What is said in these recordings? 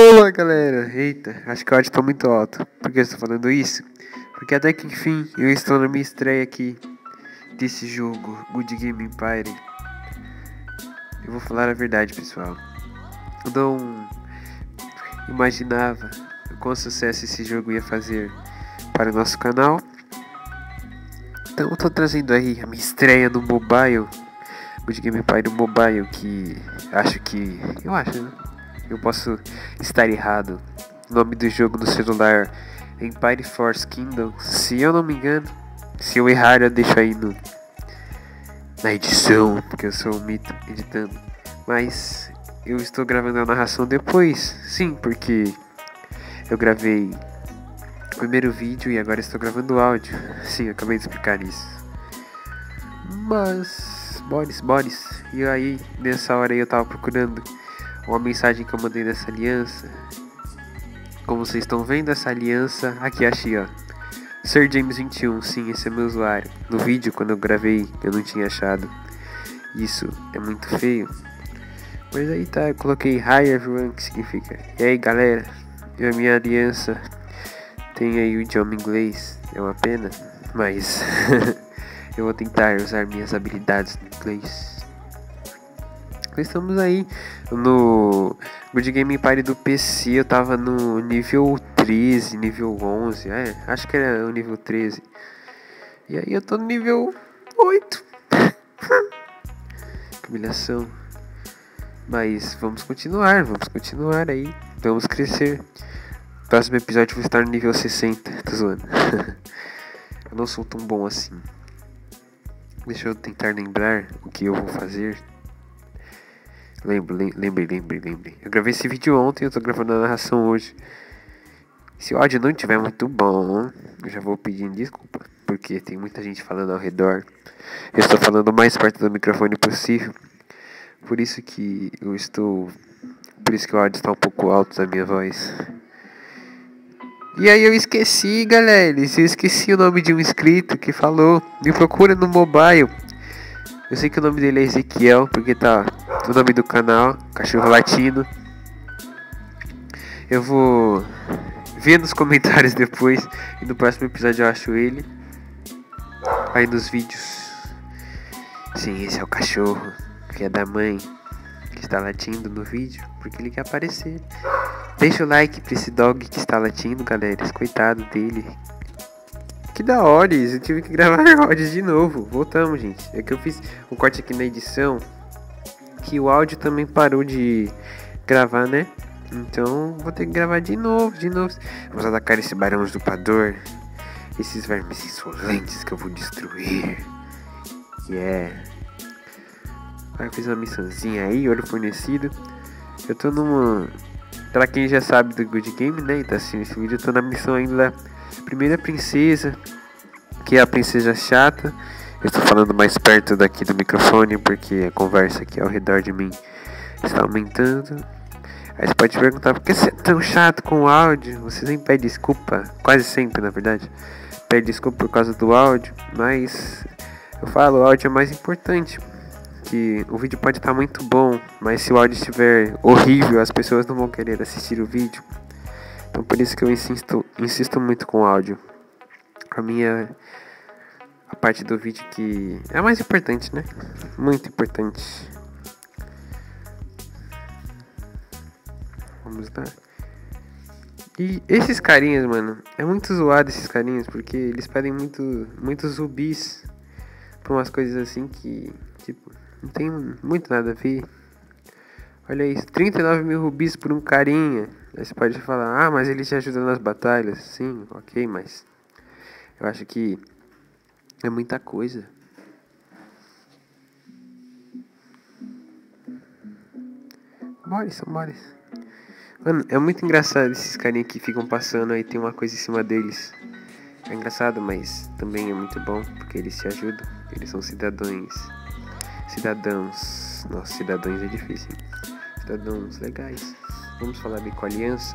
Olá, galera! Eita, acho que o áudio tá muito alto. Por que eu estou falando isso? Porque até que enfim eu estou na minha estreia aqui desse jogo, Good Game Empire. Eu vou falar a verdade, pessoal. Eu não imaginava o quão sucesso esse jogo ia fazer para o nosso canal. Então eu tô trazendo aí a minha estreia no mobile, Good Game Empire Mobile, que eu acho, né? Eu posso estar errado. O nome do jogo no celular é Empire Force Kingdom. Se eu não me engano, se eu errar, eu deixo aí na edição, porque eu sou um mito editando. Mas eu estou gravando a narração depois. Sim, porque eu gravei o primeiro vídeo e agora estou gravando o áudio. Sim, eu acabei de explicar isso. Mas, Boris. E aí, nessa hora aí eu tava procurando uma mensagem que eu mandei nessa aliança. Como vocês estão vendo, essa aliança aqui, achei, ó, Sir James 21, sim, esse é meu usuário. No vídeo, quando eu gravei, eu não tinha achado. Isso é muito feio. Mas aí tá, eu coloquei Hi everyone, que significa e aí, galera. E a minha aliança tem aí o idioma inglês. É uma pena, mas eu vou tentar usar minhas habilidades no inglês. Estamos aí no Good Game Empire do PC. Eu tava no nível 13, nível 11, acho que era o nível 13. E aí eu tô no nível 8. Que humilhação. Mas vamos continuar aí. Vamos crescer. Próximo episódio eu vou estar no nível 60. Tô zoando. Eu não sou tão bom assim. Deixa eu tentar lembrar o que eu vou fazer. Lembrei. Eu gravei esse vídeo ontem e eu tô gravando a narração hoje. Se o áudio não estiver muito bom, eu já vou pedindo desculpa, porque tem muita gente falando ao redor. Eu estou falando o mais perto do microfone possível. Por isso que o áudio está um pouco alto da minha voz. E aí eu esqueci, galera. Eu esqueci o nome de um inscrito que falou: me procura no mobile. Eu sei que o nome dele é Ezequiel, porque tá o nome do canal, Cachorro Latino. Eu vou ver nos comentários depois, e no próximo episódio eu acho ele aí nos vídeos. Sim, esse é o cachorro, que é da mãe, que está latindo no vídeo, porque ele quer aparecer. Deixa o like pra esse dog que está latindo, galera. Esse coitado dele. Que da hora, eu tive que gravar áudio de novo. Voltamos, gente. É que eu fiz um corte aqui na edição, que o áudio também parou de gravar, né? Então vou ter que gravar de novo. Vamos atacar esse barão usurpador, esses vermes insolentes que eu vou destruir. Aí eu fiz uma missãozinha aí, ouro fornecido. Eu tô numa... Pra quem já sabe do Good Game, né, e tá assistindo esse vídeo, eu tô na missão ainda da primeira princesa, que é a princesa chata. Eu estou falando mais perto daqui do microfone, porque a conversa aqui ao redor de mim está aumentando. Aí você pode perguntar: por que você é tão chato com o áudio? Você sempre pede desculpa, quase sempre na verdade, pede desculpa por causa do áudio. Mas eu falo, o áudio é mais importante. Que o vídeo pode estar muito bom, mas se o áudio estiver horrível, as pessoas não vão querer assistir o vídeo. Então por isso que eu insisto muito com o áudio. Pra mim é a parte do vídeo que é a mais importante, né? Muito importante. Vamos lá. E esses carinhas, mano, é muito zoado esses carinhas, porque eles pedem muitos rubis pra umas coisas assim que, tipo, não tem muito nada a ver. Olha isso, 39 mil rubis por um carinha. Aí você pode falar: mas ele te ajuda nas batalhas. Sim, ok, mas eu acho que é muita coisa. Boris. Mano, é muito engraçado esses carinhas que ficam passando aí, tem uma coisa em cima deles. É engraçado, mas também é muito bom, porque eles se ajudam. Eles são cidadãos. Nossa, cidadãos é difícil, hein? Cidadãos legais. Vamos falar ali com a aliança.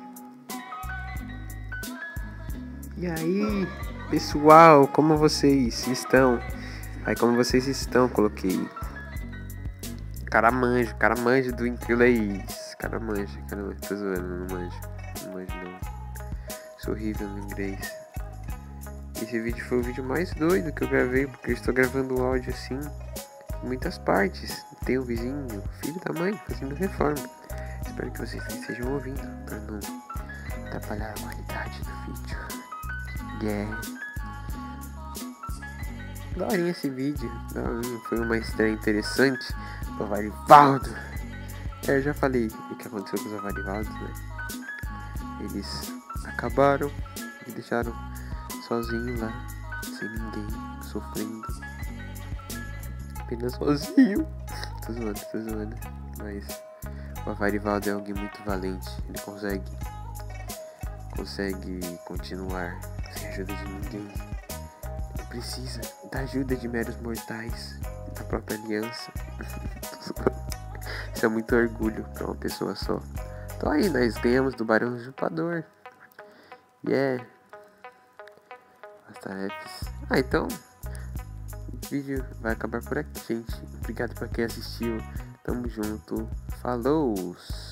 E aí, pessoal, como vocês estão? Aí, como vocês estão, coloquei Caramanjo do inglês. esse cara manja, tô zoando, não manjo. Não manjo não. Sou horrível no inglês. Esse vídeo foi o vídeo mais doido que eu gravei, porque eu estou gravando o áudio assim, em muitas partes. Tem o vizinho, filho da mãe, fazendo reforma. Espero que vocês estejam ouvindo, para não atrapalhar a qualidade do vídeo. Yeah. Daorinha esse vídeo, foi uma estreia interessante. O Avarivaldo. Eu já falei o que aconteceu com os Avarivaldos, né? Eles acabaram e deixaram sozinho lá, sem ninguém, sofrendo, apenas sozinho. Tô zoando, mas o Avarivaldo é alguém muito valente. Ele consegue continuar sem ajuda de ninguém. Ele precisa da ajuda de meros mortais, da própria aliança. Isso é muito orgulho pra uma pessoa só. Então aí, nós ganhamos do Barão Usurpador. Yeah. As tarefas. Então, o vídeo vai acabar por aqui, gente. Obrigado pra quem assistiu. Tamo junto. Falou!